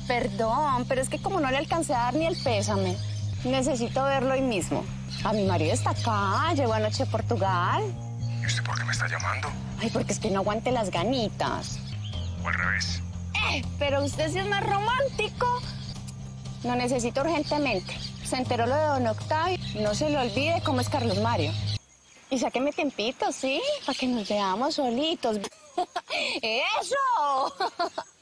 Perdón, pero es que como no le alcancé a dar ni el pésame, necesito verlo hoy mismo. A mi marido está acá, llegó anoche a Portugal. ¿Y usted por qué me está llamando? Ay, porque es que no aguante las ganitas. ¿O al revés? Pero usted sí es más romántico. Lo necesito urgentemente. Se enteró lo de don Octavio. No se le olvide cómo es Carlos Mario. Y sáqueme tiempito, ¿sí? Para que nos veamos solitos. ¡Eso!